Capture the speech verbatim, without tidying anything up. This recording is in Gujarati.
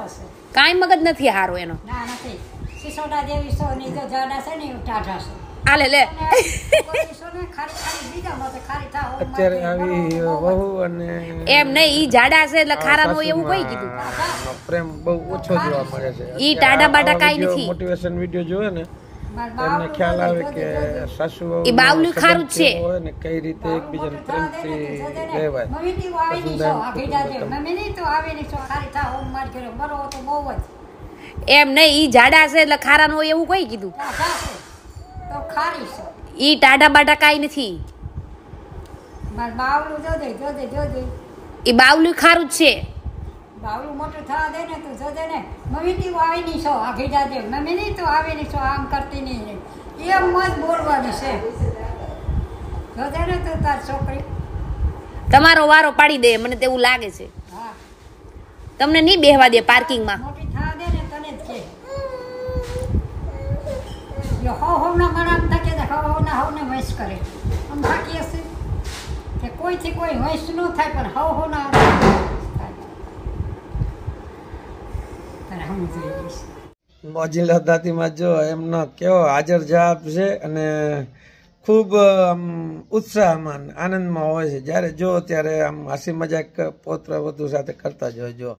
કાઈ મગજ નથી હારો એનો ના નથી સિસોડા જેવી સો ની જો જાડા છે ને ટાઢા છે આલે લે અત્યારે આવી વહુ અને એમ નહીં ઈ જાડા છે એટલે ખારા નો એવું કોઈ કીધું પ્રેમ બહુ ઓછો જોવા મળે છે ઈ ટાઢા બાટા કાઈ નથી મોટિવેશન વિડિયો જોવે ને એમને ખ્યાલ આવે કે સાસુ વહુ ઈ બાવલું ખારું છે હોય ને કઈ રીતે એકબીજાને પ્રેમથી રહેવાય એમ નહીં ઈ જાડા છે એટલે ખારા નો એવું કોઈ કીધું તો ખારી છે ઈ ટાઢા બાટા કાઈ નથી માર બાવલું જોજે જોજે જોજે ઈ બાવલું ખારું છે બાવલું મોટું થવા દે ને તું જોજે ને મમ્મી તી આવી ની છો આઘી જાજે મમ્મી ની તો આવી ની છો આમ કરતી નહીં એમ મત બોલવાની છે જોજે ને તું તાર છોકરી તમારો વારો પાડી દે મને તેવું લાગે છે હા તમને નહીં બેહવા દે પાર્કિંગ માં મોટી થવા દે ને તને જ કે યો હો હો ના મરામ તકે દે હો હો ના હો ને વૈસ કરે આમ બાકી હશે કે કોઈથી કોઈ વૈસ ન થાય પણ હો હો ના મોજીલા દાદીમાં જો એમનો કેવો હાજર જવાબ છે અને ખૂબ આમ ઉત્સાહમાં આનંદમાં હોય છે જ્યારે જો ત્યારે આમ હાસી મજાક પૌત્ર વધુ સાથે કરતા જ હોય જો